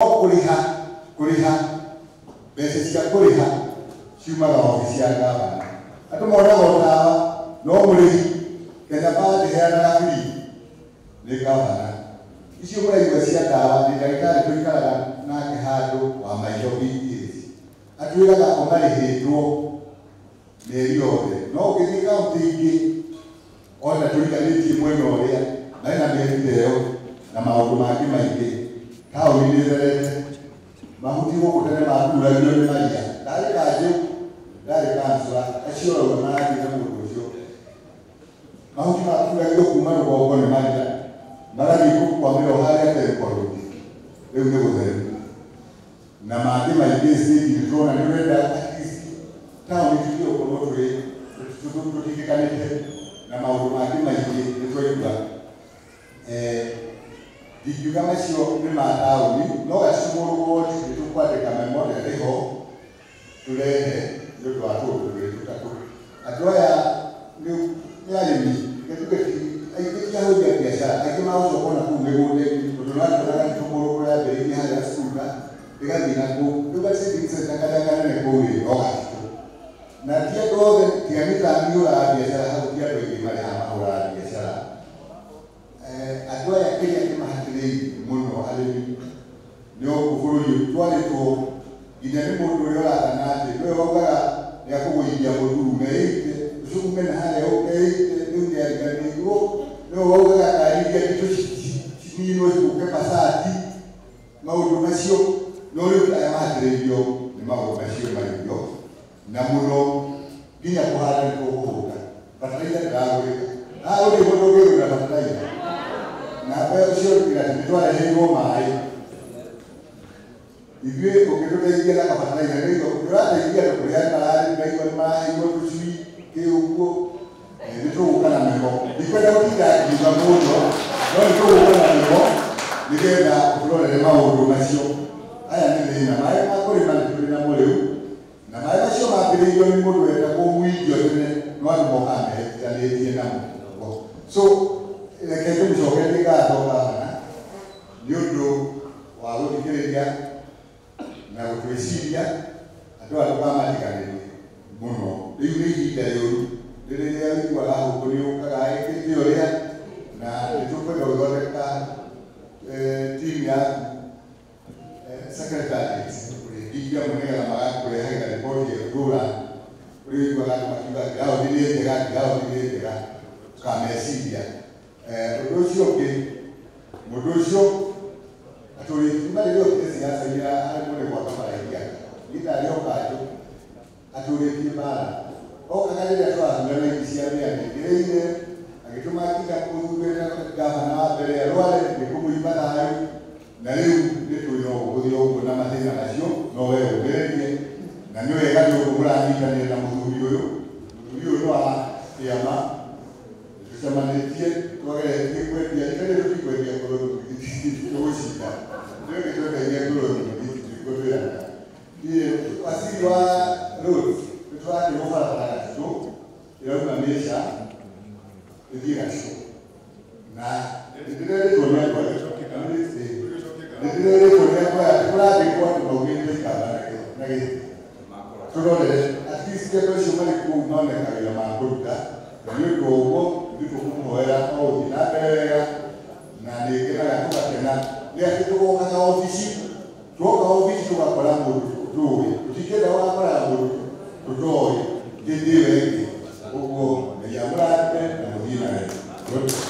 kuriha besesia kuriha shuma ga ofisi ya gavana atu mona gota no muri kena ba de ya free le gavana isi kula yuasia dawa ni daktari kuikala na kehado wa mairobi hizi atuira ga omali hetwo neriode no kithika utingi ona tulikaniti mweno oria na merindeo na maundu mangi maingi tauni nitherete mahuti gukutene makura ndio ni maria ndari kansura acio na ngi na mundu ucio mahuti makura ndio kuma rugongo ni maria maragi kwa miro haria tekorudi riu ni gutheru na mangi maingi sisi ndona ni wenda atisi tauni tulio kwa motwe tutukikanite na maundu mangi maingi nitwaigua dikiuga macio ni matauni no gacimuru woti nitukwandika memori riho turehe ndio watu tutatu atoya ni arimi getuketi aikia hoja biashara aikima uzo kona kumegode tunaanza na tumuru kwa bei haya suka igathina ku tugasidi tsekakana ne kuwi ogatu na tia doze tiamita miura biashara hapo tia doze mali hapa biashara atoya Kenya kama hakili muno alimi nyo kufuru twale to idani mundu yola kanate we wogara ya kugoyia mundu meite usukume na hale okeite ndio ya gani go no wogara kariya kitu chimino kuke pasati maundu macio no ri ya mahirio ni maundu macio mario na muno ginya kuhara ko kuhuka pataiya dawe uri bodoge na pataiya na kwa sio kinatitoa hiyo mai iwe ukitoka na kafanya hiyo kurata ingia kwa mahali na hiyo mai hiyo kusui keuko ndio ukana meko nikwenda kutika kwa moto ndio ukana meko nigenda kutoa ile maundu macio haya ni na mai makori na moleu na mai macio mapiriyo ni mundu wenda kumwigio tene no ando mohame ya na so kendo mjogeni gatoka hana nyondo wa ukireria na utwesiria ando alikuwa matikane muno riu ni hita yoru riria wikwa gaho kuri ukaga ikitioria na tukwenda guthondeka timu ya secretary kuringia munega magakurehaga ripoti ya kura kuri kwa makiba gao ndiye kamesiria Mudocio aturi imalio siasa ya alikuwa kwa kafaraia ita leo kajo aturi kimara o kanaje ya kwa ngana kisiani ya ngereire akituma kika kuhubiri gavana mbele ya Rwale nikumuibana hayo na leo ndio ndio na mathina nacio no wewe ugererie na niwe gadio kumuranyika ni na muthuri uyu no ya Samanitie tuageretie kwedia ikale tukwedia kwa kushika ndio kitu ya goro tukotoya ile asili wa road tutwake mfano la tu ile unamesha ndio show na ndio tunaona kwa ndio tunaona kwa tulade kwa tunaongea kama na hiyo tunaona at least kwa shomali kuunaona kama makuta ndio kwa ndiko kumuhoera au dinabega na ndikira yakubakena ya kituko kana ofisi tukakora mundu tuwe tukikenda wakora mundu tutoye ndiwe ubwo ya murate na mudina